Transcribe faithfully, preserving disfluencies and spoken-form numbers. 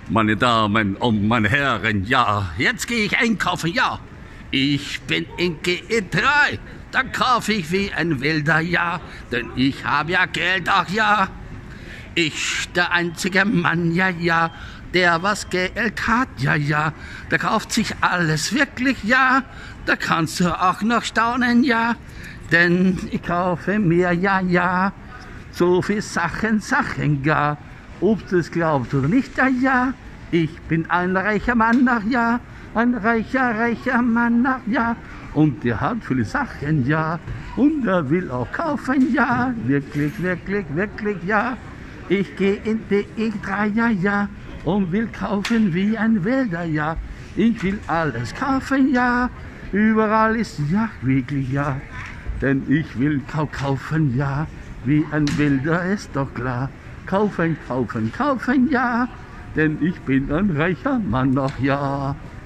Meine Damen und meine Herren, ja, jetzt gehe ich einkaufen, ja. Ich bin in G E drei, da kaufe ich wie ein Wilder, ja, denn ich habe ja Geld, ach ja. Ich, der einzige Mann, ja, ja, der was Geld hat, ja, ja, der kauft sich alles wirklich, ja, da kannst du auch noch staunen, ja, denn ich kaufe mir, ja, ja, so viel Sachen, Sachen, ja, ob du es glaubst oder nicht, ja, ja, ich bin ein reicher Mann, ach ja, ein reicher, reicher Mann, ach ja, und der hat viele Sachen, ja, und er will auch kaufen, ja, wirklich, wirklich, wirklich, ja. Ich gehe in die G E drei, ja, ja, und will kaufen wie ein Wilder, ja. Ich will alles kaufen, ja, überall ist ja wirklich, ja. Denn ich will kau kaufen, ja, wie ein Wilder, ist doch klar. Kaufen, kaufen, kaufen, ja, denn ich bin ein reicher Mann, ach ja.